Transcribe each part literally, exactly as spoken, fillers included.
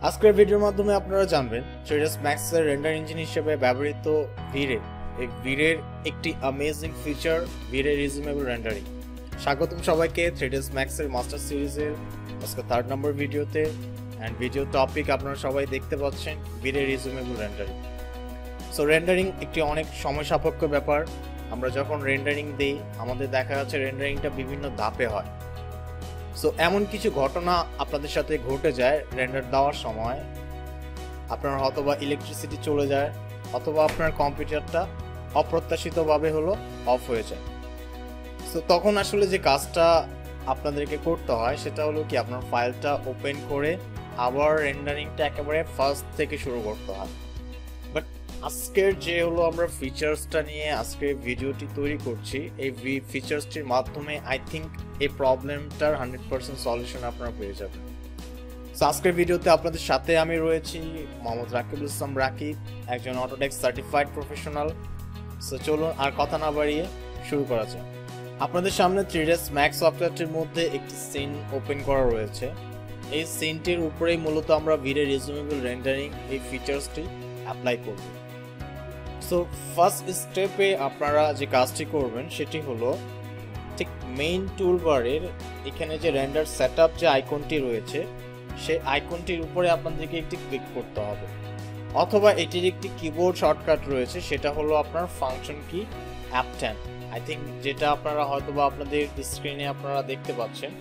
আজকের ভিডিওর মাধ্যমে আপনারা জানবেন থ্রি ডি এস Max এর রেন্ডার ইঞ্জিন হিসেবে ব্যবহৃত V-ray এই V-ray একটি amazing feature V-ray Resumable Rendering। স্বাগতম সবাইকে থ্রি ডি এস Max এর মাস্টার সিরিজের আজকে থার্ড নম্বর ভিডিওতে। এন্ড ভিডিও টপিক আপনারা সবাই দেখতে পাচ্ছেন V-ray Resumable Rendering। So rendering একটি অনেক সময় সাপেক্ষ ব্যাপার। আমরা যখন রেন্ডারিং দেই আমাদের দেখা যাচ্ছে রেন্ডারিংটা বিভিন্ন ধাপে হয়। সো এমন কিছু ঘটনা আপনাদের সাথে ঘটে যায় রেন্ডার দেওয়ার সময়, আপনার অথবা ইলেকট্রিসিটি চলে যায় অথবা আপনার কম্পিউটারটা অপ্রত্যাশিতভাবে হলো অফ হয়ে যায়। সো তখন আসলে যে কাজটা আপনাদেরকে করতে হয় সেটা হলো কি আপনার ফাইলটা ওপেন করে আবার রেন্ডারিংটা একেবারে ফার্স্ট থেকে শুরু করতে হয়। বাট আজকের যে হলো আমরা ফিচার্সটা নিয়ে আজকে ভিডিওটি তৈরি করছি, এই ফিচার্সটির মাধ্যমে আই থিঙ্ক এই প্রবলেমটার হান্ড্রেড পার্সেন্ট সলিউশন আপনারা পেয়ে যাবেন। সো আজকের ভিডিওতে আপনাদের সাথে আমি রয়েছি মোহাম্মদ রাকিবুল ইসলাম রাকিব, একজন অটোডেস্ক সার্টিফাইড প্রফেশনাল। সো চলুন আর কথা না বাড়িয়ে শুরু করা যাক। আপনাদের সামনে থ্রি ডি এস Max সফটওয়্যারটির মধ্যে একটি সিন ওপেন করা রয়েছে। এই সিনটির উপরেই মূলত আমরা V-ray Resumable Rendering এই ফিচার্সটি অ্যাপ্লাই করব। সো ফার্স্ট স্টেপে আপনারা যে কাজটি করবেন সেটি হলো ঠিক মেইন টুলবারের এখানে যে রেন্ডার সেটআপ যে আইকনটি রয়েছে সেই আইকনটির উপরে আপনাদেরকে একটি ক্লিক করতে হবে, অথবা এটির একটি কিবোর্ড শর্টকাট রয়েছে সেটা হলো আপনার ফাংশন কি এফ টেন। আই থিঙ্ক যেটা আপনারা হয়তোবা আপনাদের স্ক্রিনে আপনারা দেখতে পাচ্ছেন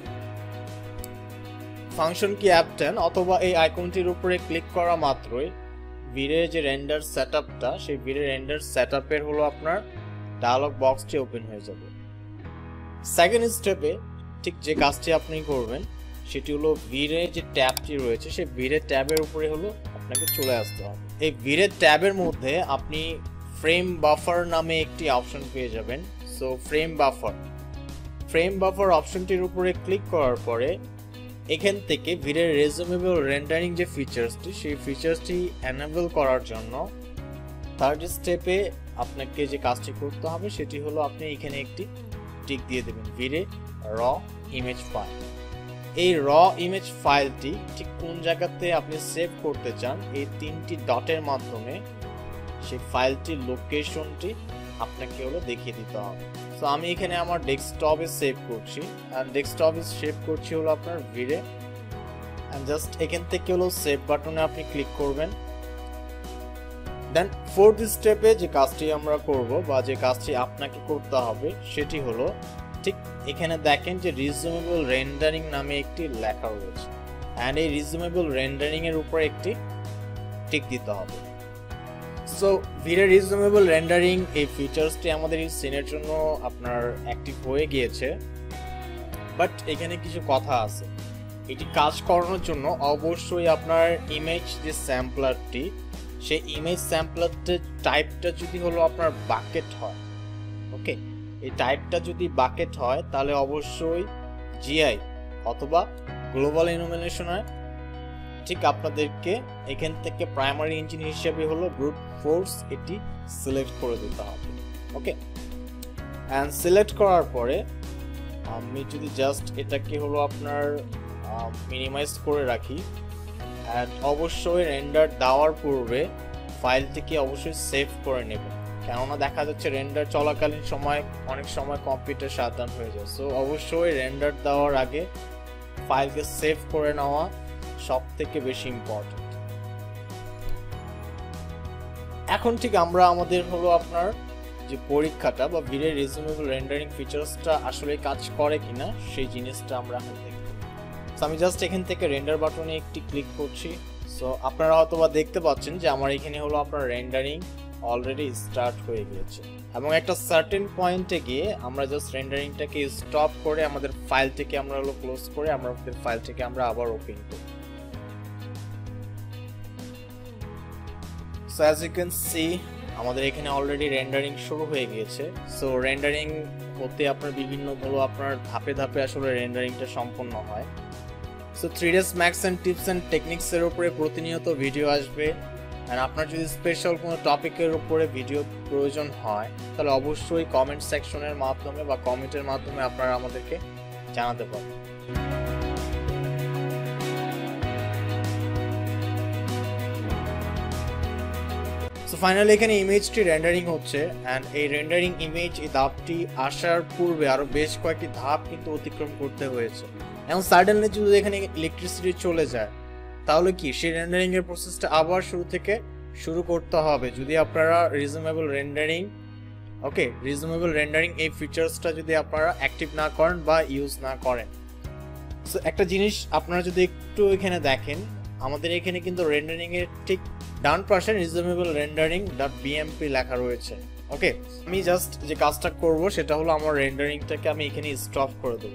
ফাংশন কি এফ টেন, অথবা এই আইকনটির উপরে ক্লিক করা মাত্রই V-ray যে রেন্ডার সেটআপটা সেই V-ray রেন্ডার সেটআপের হলো আপনার ডায়ালগ বক্সটি ওপেন হয়ে যাবে। সেকেন্ড স্টেপে ঠিক যে কাজটি আপনি করবেন সেটি হলো V-ray যে ট্যাবটি রয়েছে সেই V-ray ট্যাবের উপরে হলো আপনাকে চলে আসতে হবে। এই V-ray ট্যাবের মধ্যে আপনি ফ্রেম বাফার নামে একটি অপশন পেয়ে যাবেন। So frame buffer frame buffer অপশনটির উপরে ক্লিক করার পরে এখান থেকে V-ray Resumable Rendering যে ফিচার্সটি সেই ফিচার্সটি এনেবল করার জন্য থার্ড স্টেপে আপনাকে যে কাজটি করতে হবে সেটি হলো আপনি এখানে একটি টিক দিয়ে দেবেন V-ray র ইমেজ ফাইল। এই র ইমেজ ফাইলটি ঠিক কোন জায়গাতে আপনি সেভ করতে চান এই তিনটি ডটের মাধ্যমে সেই ফাইলটির লোকেশনটি আপনাকে হলো দেখিয়ে দিতে হবে। সো আমি এখানে আমার ডেস্কটপে সেভ করছি, আর ডেস্কটপে সেভ করছি হলো আপনার V-ray, এন্ড জাস্ট এখান থেকে হলো সেভ বাটনে আপনি ক্লিক করবেন। দেন ফোর্থ স্টেপে যে কাজটি আমরা করব বা যে কাজটি আপনাকে করতে হবে সেটি হলো ঠিক এখানে দেখেন যে Resumable Rendering নামে একটি লেখা রয়েছে, এন্ড এই Resumable Rendering এর উপর একটি টিক দিতে হবে। সো V-ray Resumable Rendering এই ফিচার্সটি আমাদের এই সিনের জন্য আপনার অ্যাক্টিভ হয়ে গিয়েছে, বাট এখানে কিছু কথা আছে। এটি কাজ করানোর জন্য অবশ্যই আপনার ইমেজ যে স্যাম্পলারটি সেই ইমেজ স্যাম্পলারটির টাইপটা যদি হলো আপনার বাকেট হয়, ওকে, এই টাইপটা যদি বাকেট হয় তাহলে অবশ্যই জিআই অথবা গ্লোবাল ইনোমিনেশনে ঠিক আপনাদেরকে এখান থেকে প্রাইমারি ইঞ্জিন হিসেবে হলো ব্রুট ফোর্স এটি সিলেক্ট করে দিতে হবে। ওকে, অ্যান্ড সিলেক্ট করার পরে আমি যদি জাস্ট এটাকে হলো আপনার মিনিমাইজ করে রাখি, অ্যান্ড অবশ্যই রেন্ডার দেওয়ার পূর্বে ফাইলটিকে অবশ্যই সেভ করে নেবেন, কেননা দেখা যাচ্ছে রেন্ডার চলাকালীন সময় অনেক সময় কম্পিউটার সাবধান হয়ে যায়। সো অবশ্যই রেন্ডার দেওয়ার আগে ফাইলকে সেভ করে নেওয়া সব থেকে বেশি ইম্পর্টেন্ট। এখন ঠিক আমরা আমাদের হলো আপনার যে পরীক্ষাটা বা V-ray Resumable Rendering ফিচার্সটা আসলে কাজ করে কিনা সেই জিনিসটা আমরা এখন দেখব। সো আমি জাস্ট এখান থেকে রেন্ডার বাটনে একটি ক্লিক করছি। সো আপনারা হয়তোবা দেখতে পাচ্ছেন যে আমার এখানে হলো আপনার রেন্ডারিং অলরেডি স্টার্ট হয়ে গিয়েছে, এবং একটা সার্টেন পয়েন্টে গিয়ে আমরা জাস্ট রেন্ডারিংটাকে স্টপ করে আমাদের ফাইলটিকে আমরা হলো ক্লোজ করে আমাদের ফাইলটিকে আমরা আবার ওপেন করি। So as you can see আমাদের এখানে অলরেডি রেন্ডারিং শুরু হয়ে গিয়েছে। সো রেন্ডারিং হতে আপনার বিভিন্ন হলো আপনার ধাপে ধাপে আসলে রেন্ডারিংটা সম্পন্ন হয়। So three D S Max and tips and টেকনিক্সের উপরে প্রতিনিয়ত ভিডিও আসবে, আর আপনার যদি স্পেশাল কোনো টপিকের উপরে ভিডিও প্রয়োজন হয় তাহলে অবশ্যই কমেন্ট সেকশনের মাধ্যমে বা কমেন্টের মাধ্যমে আপনারা আমাদেরকে জানাতে পারেন। ফাইনালি এখানে ইমেজটি রেন্ডারিং হচ্ছে অ্যান্ড এই রেন্ডারিং ইমেজ এই ধাপটি আসার পূর্বে আরও বেশ কয়েকটি ধাপ কিন্তু অতিক্রম করতে হয়েছে। এবং সাডেনলি যদি এখানে ইলেকট্রিসিটি চলে যায় তাহলে কি সেই রেন্ডারিং এর প্রসেসটা আবার শুরু থেকে শুরু করতে হবে যদি আপনারা reasonable rendering okay reasonable rendering এই ফিচার্সটা যদি আপনারা অ্যাক্টিভ না করেন বা ইউজ না করেন। সো একটা জিনিস আপনারা যদি একটু এখানে দেখেন, আমাদের এখানে কিন্তু রেন্ডারিং এর ঠিক ডান পাশে রিজনেবল রেন্ডারিং ডট বিএমপি লেখা রয়েছে। ওকে, আমি জাস্ট যে কাজটা করব সেটা হলো আমার রেন্ডারিংটাকে আমি এখানে স্টপ করে দেবো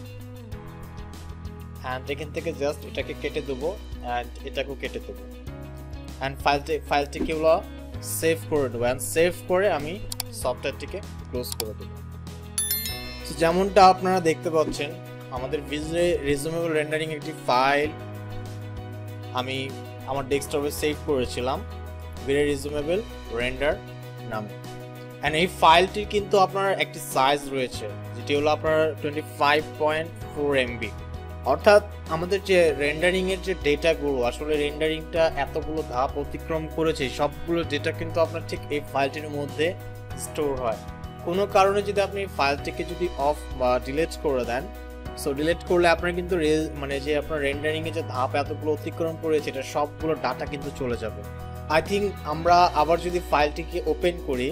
অ্যান্ড এখান থেকে জাস্ট এটাকে কেটে দেবো অ্যান্ড এটাকেও কেটে দেবো অ্যান্ড ফাইলটি ফাইলটিকে হলো সেভ করে দেবো অ্যান্ড সেভ করে আমি সফটওয়্যারটিকে ক্লোজ করে দেবো। তো যেমনটা আপনারা দেখতে পাচ্ছেন আমাদের V-ray Resumable Rendering একটি ফাইল আমি আমার ডেস্কটপে সেভ করেছিলাম V-ray Resumable Render নামে। অ্যান্ড এই ফাইলটির কিন্তু আপনার একটি সাইজ রয়েছে যেটি হলো আপনার twenty five point four MB. অর্থাৎ আমাদের যে রেন্ডারিং এর যে ডেটাগুলো আসলে রেন্ডারিংটা এতগুলো ধাপ অতিক্রম করেছে সবগুলো ডেটা কিন্তু আপনার ঠিক এই ফাইলটির মধ্যে স্টোর হয়। কোনো কারণে যদি আপনি ফাইলটিকে যদি অফ বা ডিলিট করে দেন, সো ডিলিট করলে আপনার কিন্তু মানে যে আপনার রেন্ডারিং এর যে ধাপ এতগুলো অতিক্রম করেছে এটা সবগুলো ডাটা কিন্তু চলে যাবে। আই থিঙ্ক আমরা আবার যদি ফাইলটিকে ওপেন করি,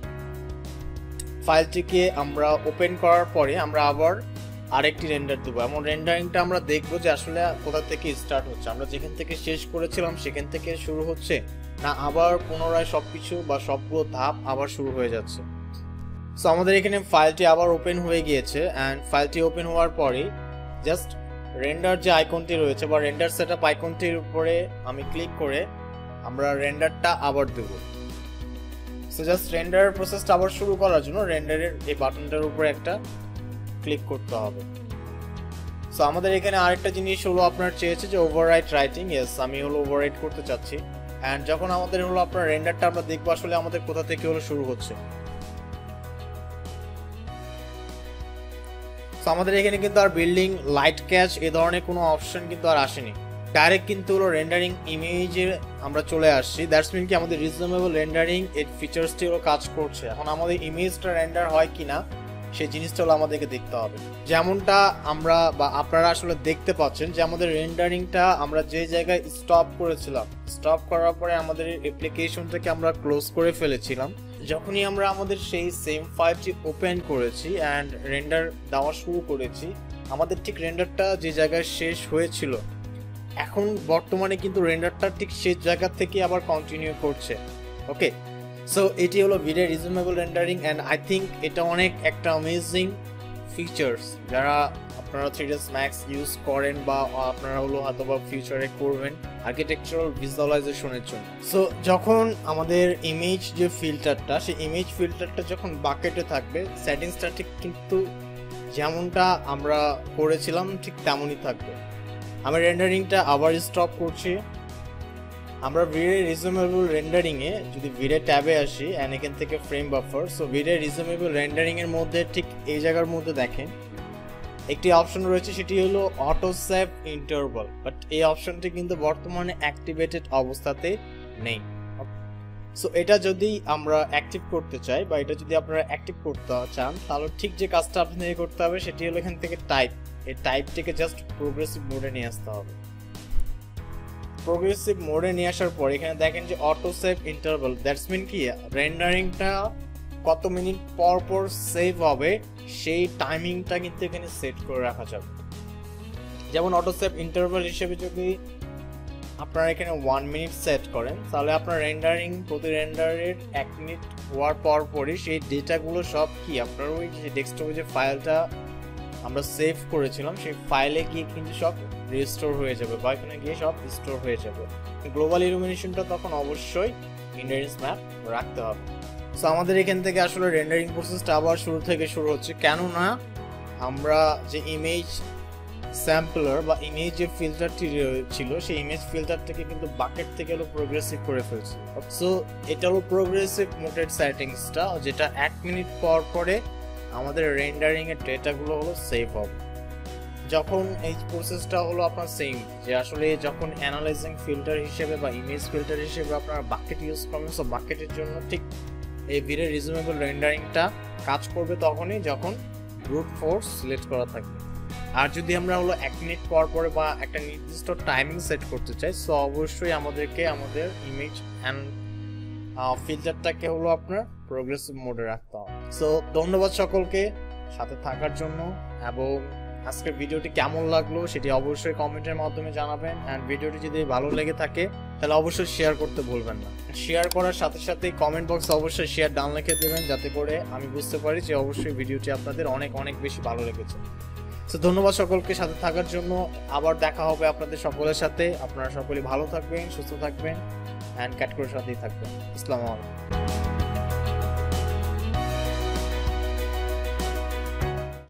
ফাইলটিকে আমরা ওপেন করার পরে আমরা আবার আরেকটি রেন্ডার দেবো। এমন রেন্ডারিংটা আমরা দেখবো যে আসলে কোথা থেকে স্টার্ট হচ্ছে, আমরা যেখান থেকে শেষ করেছিলাম সেখান থেকে শুরু হচ্ছে না আবার পুনরায় সবকিছু বা সবগুলো ধাপ আবার শুরু হয়ে যাচ্ছে। সো আমাদের এখানে ফাইলটি আবার ওপেন হয়ে গিয়েছে অ্যান্ড ফাইলটি ওপেন হওয়ার পরেই জাস্ট রেন্ডার যে আইকনটি রয়েছে বা রেন্ডার সেটআপ আইকনটির উপরে আমি ক্লিক করে আমরা রেন্ডারটা আবার দেবো। সো জাস্ট রেন্ডার প্রসেসটা আবার শুরু করার জন্য রেন্ডারের এই বাটনটার উপরে একটা ক্লিক করতে হবে। সো আমাদের এখানে আরেকটা জিনিস হলো আপনার চেয়েছে যে ওভাররাইট রাইটিং। ইয়েস, আমি হলো ওভাররাইট করতে চাচ্ছি অ্যান্ড যখন আমাদের হলো আপনার রেন্ডারটা আমরা দেখবো আসলে আমাদের কোথা থেকে হলো শুরু হচ্ছে। সো আমাদের এখানে কিন্তু আর বিল্ডিং লাইট ক্যাচ এ ধরনের কোনো অপশন কিন্তু আর আসেনি, ডাইরেক্ট কিন্তু হলো রেন্ডারিং ইমেজে আমরা চলে আসছি। দ্যাটস মিন কি আমাদের রিজনেবল রেন্ডারিং এর ফিচার্সটি হলো কাজ করছে। এখন আমাদের ইমেজটা রেন্ডার হয় কিনা সেই জিনিসটা হলো আমাদেরকে দেখতে হবে। যেমনটা আমরা বা আপনারা আসলে দেখতে পাচ্ছেন যে আমাদের রেন্ডারিংটা আমরা যে জায়গায় স্টপ করেছিলাম, স্টপ করার পরে আমাদের অ্যাপ্লিকেশনটাকে আমরা ক্লোজ করে ফেলেছিলাম। যখনই আমরা আমাদের সেই সেম ফাইলটি ওপেন করেছি অ্যান্ড রেন্ডার দেওয়া শুরু করেছি, আমাদের ঠিক রেন্ডারটা যে জায়গায় শেষ হয়েছিল এখন বর্তমানে কিন্তু রেন্ডারটা ঠিক সেই জায়গা থেকে আবার কন্টিনিউ করছে। ওকে, সো এটি হলো V-ray Resumable Rendering and I think এটা অনেক একটা অ্যামেজিং ফিচার্স যারা আপনারা three D S max use করেন বা আপনারা হলো হয়তো বা ফিউচারে করবেন আর্কিটেকচারাল ভিজুয়ালাইজেশনের জন্য। সো যখন আমাদের ইমেজ যে ফিল্টারটা সেই ইমেজ ফিল্টারটা যখন বাকেটে থাকবে সেটিংসটা ঠিক কিন্তু যেমনটা আমরা করেছিলাম ঠিক তেমনই থাকবে। আমি রেন্ডারিংটা আবার স্টপ করছি। আমরা V-ray Resumable Rendering এ যদি V-ray ট্যাবে আসি এন্ড এখান থেকে frame buffer, so V-ray Resumable Rendering এর মধ্যে ঠিক এই জায়গার মধ্যে দেখেন একটি অপশন রয়েছে, সেটি হলো অটো সেভ ইন্টারভাল, বাট এই অপশনটি কিন্তু বর্তমানে অ্যাক্টিভেটেড অবস্থাতে নেই। সো এটা যদি আমরা অ্যাক্টিভ করতে চাই বা এটা যদি আপনারা অ্যাক্টিভ করতে চান তাহলে ঠিক যে কাজটা আপনাদের করতে হবে সেটি হলো এখান থেকে টাইপ, এই টাইপটিকে জাস্ট প্রোগ্রেসিভ মোডে নিয়ে আসতে হবে। প্রোগ্রেসিভ মোডে নিয়ে আসার পর এখানে দেখেন যে auto save interval, that's mean কি রেন্ডারিংটা কত মিনিট পর পর সেভ হবে সেই টাইমিংটা কিন্তু এখানে সেট করে রাখা যাবে। যেমন অটো সেভ ইন্টারভাল হিসেবে যদি আপনারা এখানে ওয়ান মিনিট সেট করেন তাহলে আপনার রেন্ডারিং প্রতি রেন্ডারের এক মিনিট হওয়ার পর পরই সেই ডেটাগুলো সব কি আপনার ওই যে ডেস্কটপে যে ফাইলটা আমরা সেভ করেছিলাম সেই ফাইলে গিয়ে কিন্তু সব রিস্টোর হয়ে যাবে বা এখানে গিয়ে সব স্টোর হয়ে যাবে। গ্লোবাল ইলুমিনেশনটা তখন অবশ্যই ইন্ডারেন্স ম্যাপ রাখতে হবে। সো আমাদের এখান থেকে আসলে রেন্ডারিং প্রসেসটা আবার শুরু থেকে শুরু হচ্ছে, কেননা আমরা যে ইমেজ স্যাম্পলার বা ইমেজ যে ফিল্টারটি ছিল সেই ইমেজ ফিল্টারটাকে কিন্তু বাকেট থেকে হলো প্রোগ্রেসিভ করে ফেলছি। সো এটা হলো প্রোগ্রেসিভ মোডের সেটিংসটা, যেটা এক মিনিট পর পরে আমাদের রেন্ডারিং এর ডেটাগুলো হলো সেভ হবে। যখন এই প্রসেসটা হলো আপনার সেম, যে আসলে যখন অ্যানালাইজিং ফিল্টার হিসেবে বা ইমেজ ফিল্টার হিসেবে আপনারা বাকেট ইউজ করবেন, সো বাকেটের জন্য ঠিক এই V-ray Resumable Renderingটা কাজ করবে তখনই যখন ব্রুট ফোর্স সিলেক্ট করা থাকবে। আর যদি আমরা হলো এক মিনিট পর পরে বা একটা নির্দিষ্ট টাইমিং সেট করতে চাই, সো অবশ্যই আমাদেরকে আমাদের ইমেজ অ্যান্ড ফিল্টারটাকে হলো আপনার প্রোগ্রেসিভ মোডে রাখতে হবে। সো ধন্যবাদ সকলকে সাথে থাকার জন্য, এবং আজকের ভিডিওটি কেমন লাগলো সেটি অবশ্যই কমেন্টের মাধ্যমে জানাবেন। অ্যান্ড ভিডিওটি যদি ভালো লেগে থাকে তাহলে অবশ্যই শেয়ার করতে ভুলবেন না। শেয়ার করার সাথে সাথে কমেন্ট বক্সে অবশ্যই শেয়ার ডান লিখে দেবেন, যাতে করে আমি বুঝতে পারি যে অবশ্যই ভিডিওটি আপনাদের অনেক অনেক বেশি ভালো লেগেছে। তো ধন্যবাদ সকলকে সাথে থাকার জন্য। আবার দেখা হবে আপনাদের সকলের সাথে। আপনারা সকলে ভালো থাকবেন, সুস্থ থাকবেন, অ্যান্ড ক্যাট করে সাথেই থাকবেন। আসসালামু আলাইকুম।